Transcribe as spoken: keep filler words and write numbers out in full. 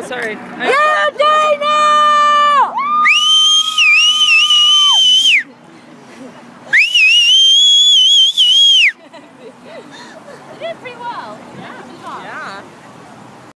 Oh, sorry. Yeah, Dana! You did pretty well. Yeah, good job. Yeah.